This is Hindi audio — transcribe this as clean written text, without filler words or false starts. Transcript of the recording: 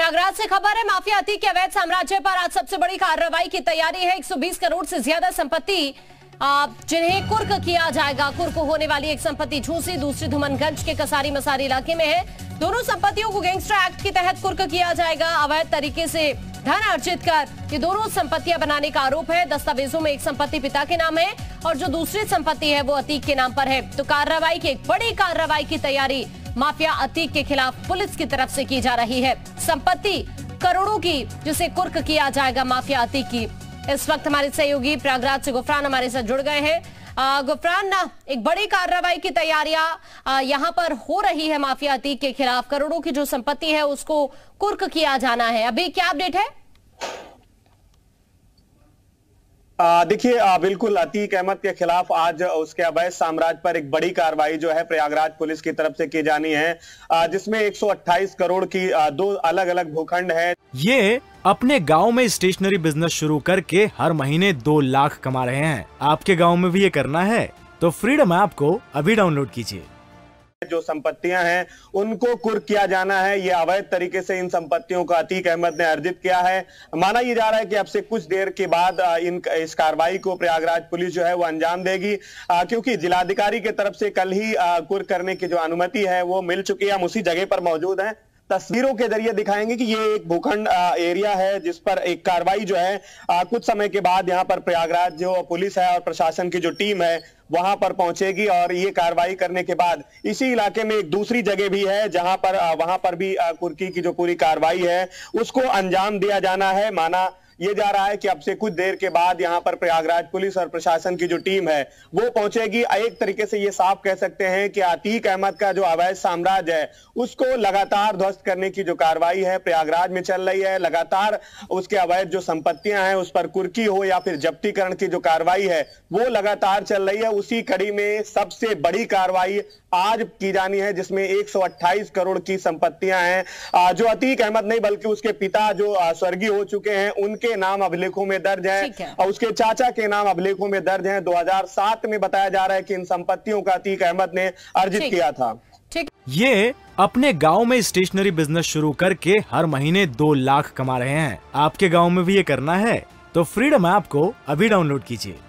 प्रयागराज से खबर है, माफिया अतीक के अवैध साम्राज्य पर आज सबसे बड़ी कार्रवाई की तैयारी है। 120 करोड़ से ज्यादा संपत्ति जिन्हें कुर्क किया जाएगा। कुर्क होने वाली एक संपत्ति झूसी, दूसरी धुमनगंज के कसारी मसारी इलाके में है। दोनों संपत्तियों को गैंगस्टर एक्ट के तहत कुर्क किया जाएगा। अवैध तरीके से धन अर्जित कर ये दोनों संपत्तियां बनाने का आरोप है। दस्तावेजों में एक संपत्ति पिता के नाम है और जो दूसरी संपत्ति है वो अतीक के नाम पर है। तो कार्रवाई की, एक बड़ी कार्रवाई की तैयारी माफिया अतीक के खिलाफ पुलिस की तरफ से की जा रही है। संपत्ति करोड़ों की जिसे कुर्क किया जाएगा माफिया अतीक की। इस वक्त हमारे सहयोगी प्रयागराज से गुफरान हमारे साथ जुड़ गए हैं। गुफरान, एक बड़ी कार्रवाई की तैयारियां यहां पर हो रही है माफिया अतीक के खिलाफ। करोड़ों की जो संपत्ति है उसको कुर्क किया जाना है। अभी क्या अपडेट है? देखिए, बिल्कुल अतीक अहमद के खिलाफ आज उसके अवैध साम्राज्य पर एक बड़ी कार्रवाई जो है प्रयागराज पुलिस की तरफ से की जानी है, जिसमें 128 करोड़ की दो अलग अलग भूखंड है। ये अपने गांव में स्टेशनरी बिजनेस शुरू करके हर महीने 2 लाख कमा रहे हैं। आपके गांव में भी ये करना है तो फ्रीडम ऐप को अभी डाउनलोड कीजिए। जो संपत्तियां हैं उनको कुर्क किया जाना है। ये अवैध तरीके से इन संपत्तियों को अतीक अहमद ने अर्जित किया है। माना ये जा रहा है कि अब से कुछ देर के बाद इस कार्रवाई को प्रयागराज पुलिस जो है वो अंजाम देगी, क्योंकि जिलाधिकारी की तरफ से कल ही कुर्क करने की जो अनुमति है वो मिल चुकी है। हम उसी जगह पर मौजूद हैं। तस्वीरों के जरिए दिखाएंगे कि ये एक भूखंड एरिया है जिस पर एक कार्रवाई जो है कुछ समय के बाद यहाँ पर प्रयागराज जो पुलिस है और प्रशासन की जो टीम है वहां पर पहुंचेगी। और ये कार्रवाई करने के बाद इसी इलाके में एक दूसरी जगह भी है जहां पर वहां पर भी कुर्की की जो पूरी कार्रवाई है उसको अंजाम दिया जाना है। माना ये जा रहा है कि अब से कुछ देर के बाद यहां पर प्रयागराज पुलिस और प्रशासन की जो टीम है वो पहुंचेगी। एक तरीके से ये साफ कह सकते हैं कि अतीक अहमद का जो अवैध साम्राज्य है उसको लगातार ध्वस्त करने की जो कार्रवाई है प्रयागराज में चल रही है। लगातार उसके अवैध जो संपत्तियां हैं उस पर कुर्की हो या फिर जब्तीकरण की जो कार्रवाई है वो लगातार चल रही है। उसी कड़ी में सबसे बड़ी कार्रवाई आज की जानी है जिसमें 128 करोड़ की संपत्तियां हैं जो अतीक अहमद नहीं बल्कि उसके पिता जो स्वर्गीय हो चुके हैं उनके नाम अभिलेखों में दर्ज है और उसके चाचा के नाम अभिलेखों में दर्ज है। 2007 में बताया जा रहा है कि इन संपत्तियों का अतीक अहमद ने अर्जित किया था। ये अपने गांव में स्टेशनरी बिजनेस शुरू करके हर महीने 2 लाख कमा रहे हैं। आपके गांव में भी ये करना है तो फ्रीडम ऐप को अभी डाउनलोड कीजिए।